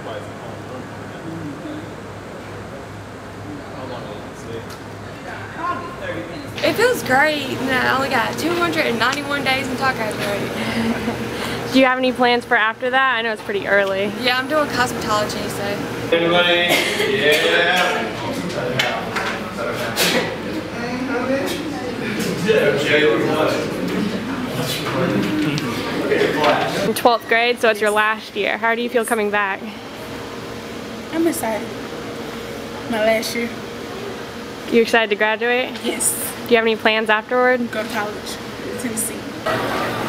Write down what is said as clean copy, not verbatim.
everybody's at home. How long did it stay? Probably 30 minutes. It feels great. I only got 291 days until I graduate. Do you have any plans for after that? I know it's pretty early. Yeah, I'm doing cosmetology, so. Everybody, yeah. 12th grade, so it's your last year. How do you feel coming back? I'm excited. My last year. You excited to graduate? Yes. Do you have any plans afterward? Go to college. Tennessee.